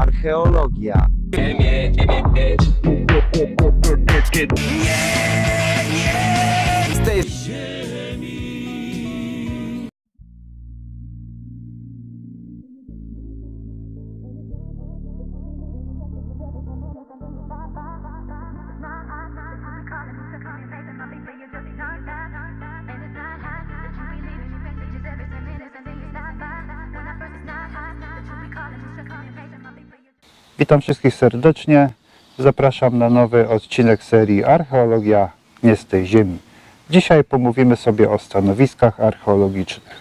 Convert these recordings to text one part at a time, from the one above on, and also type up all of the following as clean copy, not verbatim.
Archeologia. Witam wszystkich serdecznie. Zapraszam na nowy odcinek serii Archeologia nie z tej ziemi. Dzisiaj pomówimy sobie o stanowiskach archeologicznych.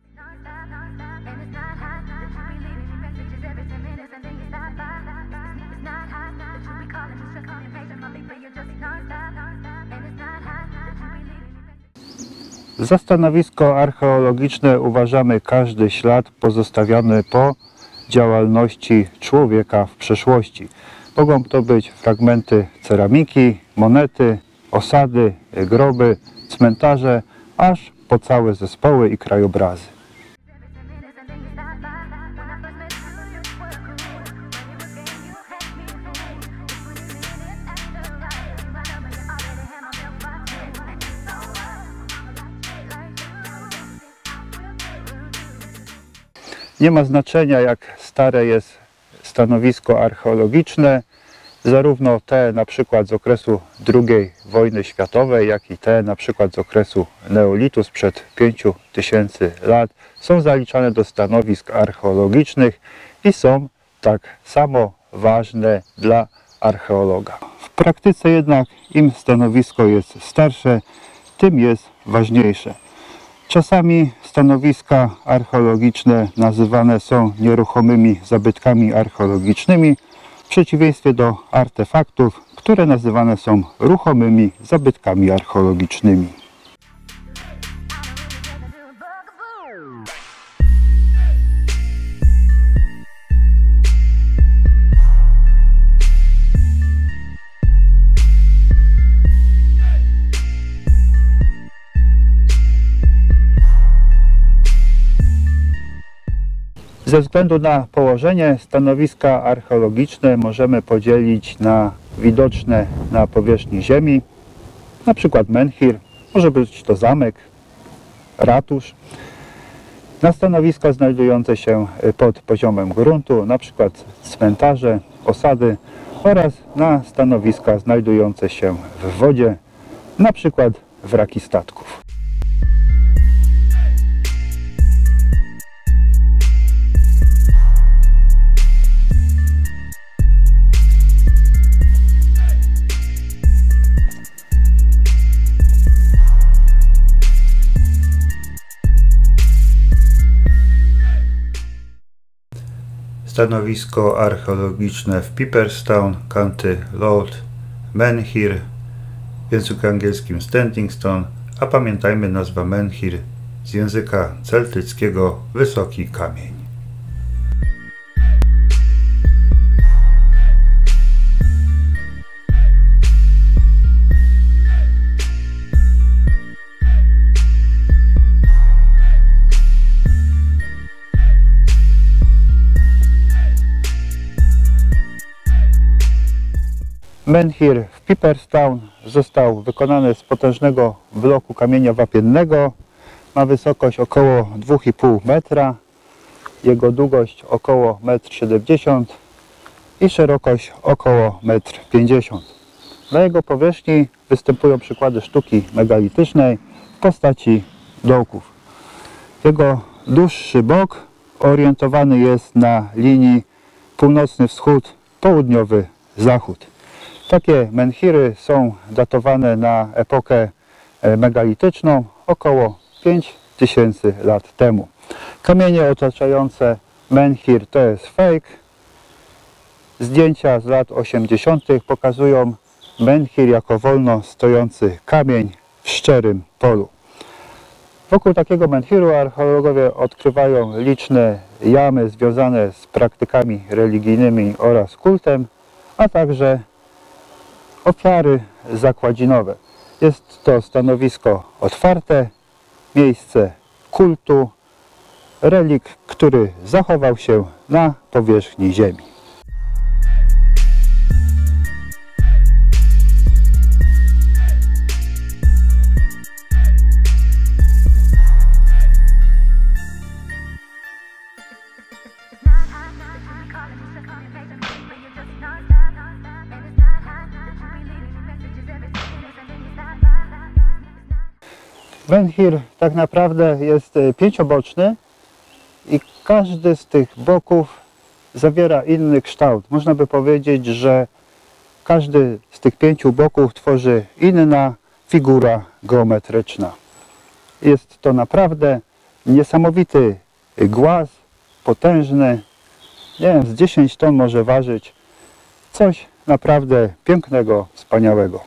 Za stanowisko archeologiczne uważamy każdy ślad pozostawiony po działalności człowieka w przeszłości. Mogą to być fragmenty ceramiki, monety, osady, groby, cmentarze, aż po całe zespoły i krajobrazy. Nie ma znaczenia, jak stare jest stanowisko archeologiczne, zarówno te na przykład z okresu II wojny światowej, jak i te na przykład z okresu neolitu sprzed 5000 lat są zaliczane do stanowisk archeologicznych i są tak samo ważne dla archeologa. W praktyce jednak im stanowisko jest starsze, tym jest ważniejsze. Czasami stanowiska archeologiczne nazywane są nieruchomymi zabytkami archeologicznymi, w przeciwieństwie do artefaktów, które nazywane są ruchomymi zabytkami archeologicznymi. Ze względu na położenie stanowiska archeologiczne możemy podzielić na widoczne na powierzchni ziemi, na przykład menhir, może być to zamek, ratusz, na stanowiska znajdujące się pod poziomem gruntu, na przykład cmentarze, osady oraz na stanowiska znajdujące się w wodzie, na przykład wraki statków. Stanowisko archeologiczne w Piperstown, County Louth, menhir, w języku angielskim standing stone, a pamiętajmy, nazwa menhir z języka celtyckiego wysoki kamień. Menhir w Piperstown został wykonany z potężnego bloku kamienia wapiennego. Ma wysokość około 2,5 metra, jego długość około 1,70 m i szerokość około 1,50 m. Na jego powierzchni występują przykłady sztuki megalitycznej w postaci dołków. Jego dłuższy bok orientowany jest na linii północny wschód, południowy zachód. Takie menhiry są datowane na epokę megalityczną około 5000 lat temu. Kamienie otaczające menhir to jest fake. Zdjęcia z lat 80. pokazują menhir jako wolno stojący kamień w szczerym polu. Wokół takiego menhiru archeologowie odkrywają liczne jamy związane z praktykami religijnymi oraz kultem, a także ofiary zakładzinowe. Jest to stanowisko otwarte, miejsce kultu, relik, który zachował się na powierzchni ziemi. Menhir tak naprawdę jest pięcioboczny i każdy z tych boków zawiera inny kształt. Można by powiedzieć, że każdy z tych 5 boków tworzy inna figura geometryczna. Jest to naprawdę niesamowity głaz, potężny. Nie wiem, z 10 ton może ważyć. Coś naprawdę pięknego, wspaniałego.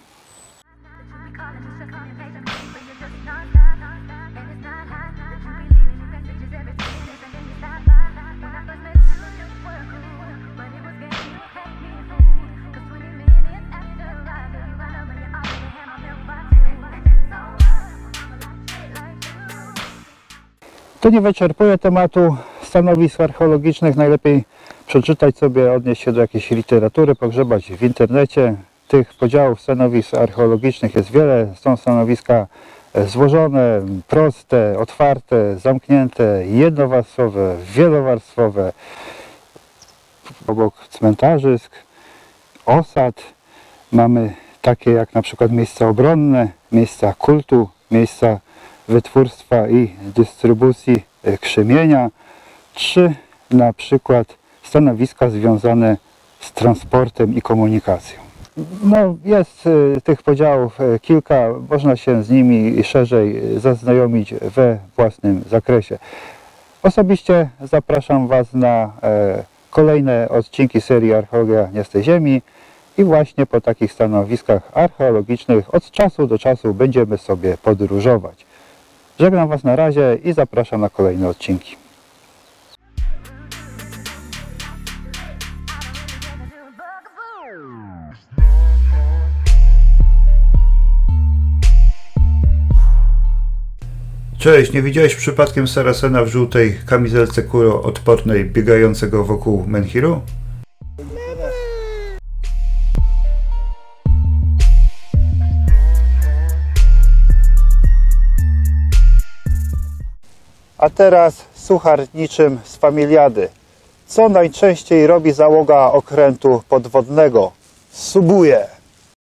To nie wyczerpuje tematu stanowisk archeologicznych. Najlepiej przeczytać sobie, odnieść się do jakiejś literatury, pogrzebać w internecie. Tych podziałów stanowisk archeologicznych jest wiele. Są stanowiska złożone, proste, otwarte, zamknięte, jednowarstwowe, wielowarstwowe. Obok cmentarzysk, osad mamy takie jak na przykład miejsca obronne, miejsca kultu, miejsca wytwórstwa i dystrybucji krzemienia, czy na przykład stanowiska związane z transportem i komunikacją. No, jest tych podziałów kilka, można się z nimi szerzej zaznajomić we własnym zakresie. Osobiście zapraszam Was na kolejne odcinki serii Archeologia nie z tej ziemi i właśnie po takich stanowiskach archeologicznych od czasu do czasu będziemy sobie podróżować. Żegnam Was na razie i zapraszam na kolejne odcinki. Cześć, nie widziałeś przypadkiem Saracena w żółtej kamizelce kuloodpornej biegającego wokół menhiru? A teraz suchar niczym z Familiady. Co najczęściej robi załoga okrętu podwodnego? Subuje.